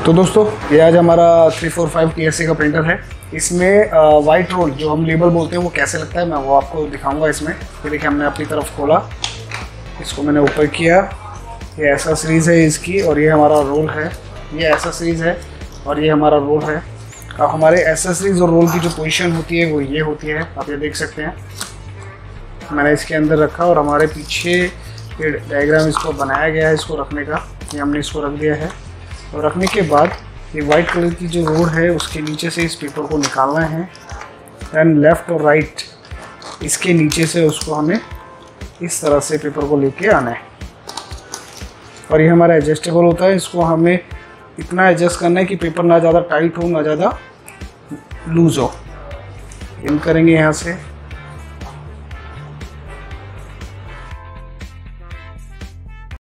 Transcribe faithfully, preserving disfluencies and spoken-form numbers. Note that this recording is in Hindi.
तो दोस्तों ये आज हमारा three four five T S C का प्रिंटर है। इसमें वाइट रोल जो हम लेबल बोलते हैं वो कैसे लगता है मैं वो आपको दिखाऊंगा। इसमें ये देखिए हमने अपनी तरफ खोला, इसको मैंने ऊपर किया, ये ऐसा सीरीज़ है इसकी और ये हमारा रोल है, ये ऐसा सीरीज़ है और ये हमारा रोल है। अब हमारे एसेसरीज और रोल की जो पोजीशन होती है वो ये होती है, आप ये देख सकते हैं। मैंने इसके अंदर रखा और हमारे पीछे ये डायग्राम इसको बनाया गया है इसको रखने का, ये हमने इसको रख दिया है। और रखने के बाद ये वाइट कलर की जो रोड है उसके नीचे से इस पेपर को निकालना है, दैन लेफ़्ट और राइट इसके नीचे से उसको हमें इस तरह से पेपर को लेके आना है। और ये हमारा एडजस्टेबल होता है, इसको हमें इतना एडजस्ट करना है कि पेपर ना ज़्यादा टाइट हो ना ज़्यादा लूज़ हो। इन करेंगे यहाँ से